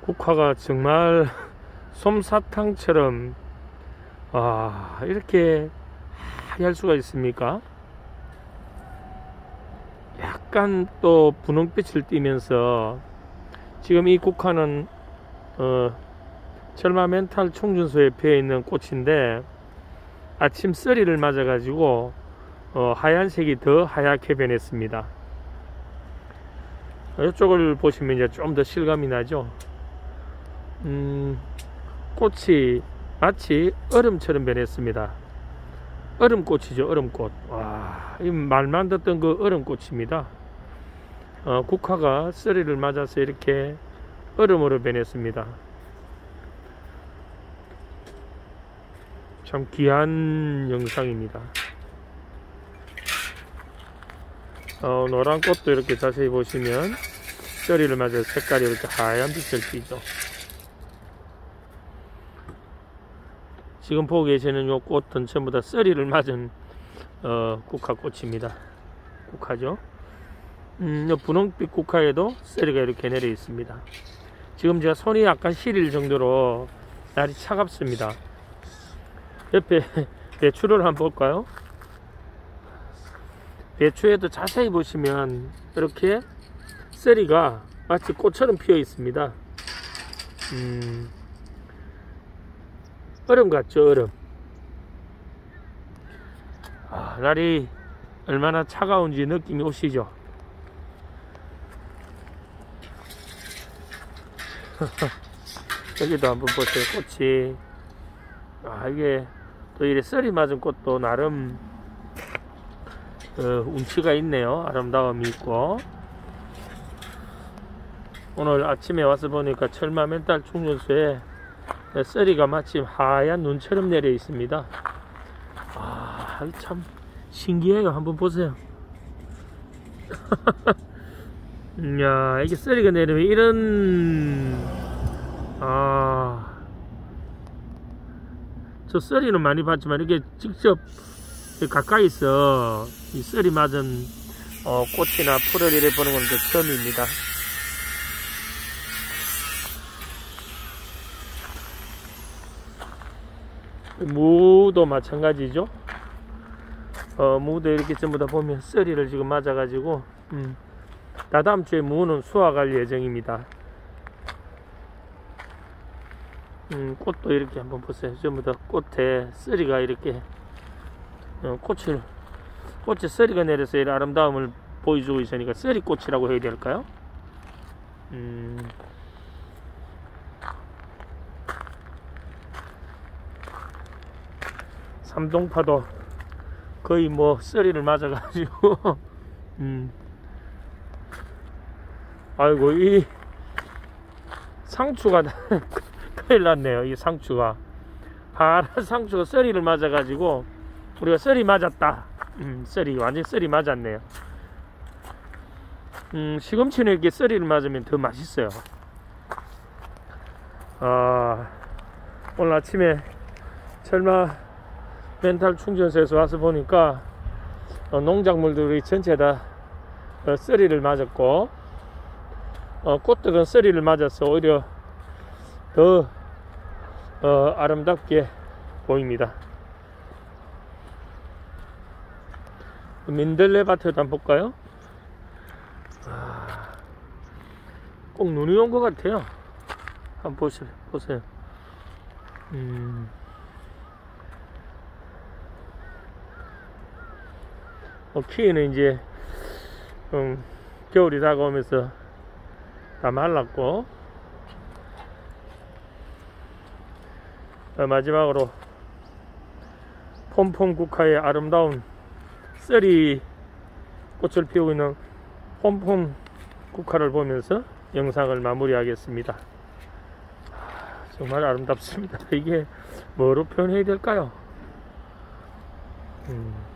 국화가 정말 솜사탕처럼 이렇게 하얄 수가 있습니까? 약간 또 분홍빛을 띠면서 지금 이 국화는 철마 멘탈 총준소에 피어 있는 꽃인데 아침 서리를 맞아 가지고 하얀색이 더 하얗게 변했습니다. 이쪽을 보시면 이제 좀 더 실감이 나죠. 꽃이 마치 얼음처럼 변했습니다. 얼음꽃이죠. 얼음꽃. 와, 이 말만 듣던 그 얼음꽃입니다. 국화가 서리를 맞아서 이렇게 얼음으로 변했습니다. 참 귀한 영상입니다. 노란 꽃도 이렇게 자세히 보시면 서리를 맞아 색깔이 이렇게 하얀 빛을 띠죠. 지금 보고 계시는 요 꽃은 전부 다 서리를 맞은 국화꽃입니다. 국화죠. 요 분홍빛 국화에도 서리가 이렇게 내려 있습니다. 지금 제가 손이 약간 시릴 정도로 날이 차갑습니다. 옆에 배추를 한번 볼까요? 배추에도 자세히 보시면 이렇게 서리가 마치 꽃처럼 피어 있습니다. 얼음 같죠, 얼음. 날이 얼마나 차가운지 느낌이 오시죠? 여기도 한번 보세요, 꽃이. 이게 또 이래 썰이 맞은 꽃도 나름 운치가 있네요. 아름다움이 있고. 오늘 아침에 와서 보니까 철마 멘탈 충전소에 썰이가 마침 하얀 눈처럼 내려 있습니다. 참 신기해요. 한번 보세요. 야, 이게 썰이가 내리면 이런 저 썰이는 많이 봤지만 이게 직접 가까이서 이 썰이 맞은 꽃이나 풀을 이래 보는 건 또 처음입니다. 무도 마찬가지죠. 무도 이렇게 전부 다 보면 썰이를 지금 맞아 가지고 다다음 주에 무는 수확할 예정입니다. 꽃도 이렇게 한번 보세요. 전부 다 꽃에 썰이가 이렇게 꽃에 썰이가 내려서 이런 아름다움을 보여주고 있으니까 썰이꽃이라고 해야 될까요? 삼동파도 거의 뭐 썰이를 맞아 가지고 아이고, 이 상추가 큰일 났네요. 이 상추가 파란 상추가 썰이를 맞아 가지고 우리가 썰이 맞았다. 썰이 완전 썰이 맞았네요. 시금치는 이렇게 썰이를 맞으면 더 맛있어요. 오늘 아침에 철마 멘탈 충전소에서 와서 보니까 농작물들이 전체 다 썰이를 맞았고 꽃들은 썰이를 맞아서 오히려 더 아름답게 보입니다. 민들레 밭에도 한번 볼까요? 꼭 눈이 온 것 같아요. 한번 보세요. 키위는 이제 겨울이 다가오면서 다 말랐고, 마지막으로 폼폼 국화의 아름다운 썰이 꽃을 피우고 있는 폼폼 국화를 보면서 영상을 마무리하겠습니다. 정말 아름답습니다. 이게 뭐로 표현해야 될까요?